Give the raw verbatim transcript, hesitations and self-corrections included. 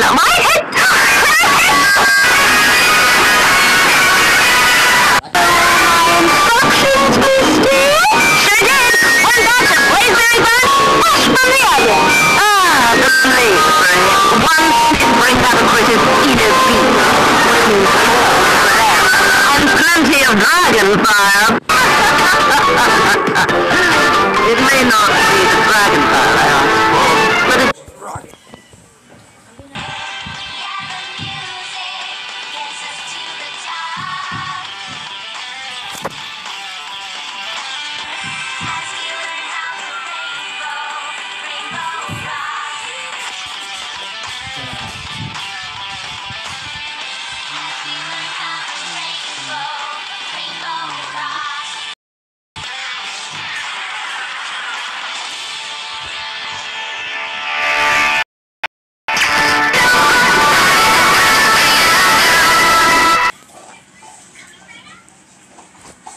my head. Instructions, mister? Sure did. One batch of blazeberry buns, fresh from the oven. Ah, the blazeberry. One can bring out, of course, is either beef, which means pork for that, and plenty of dragon fire.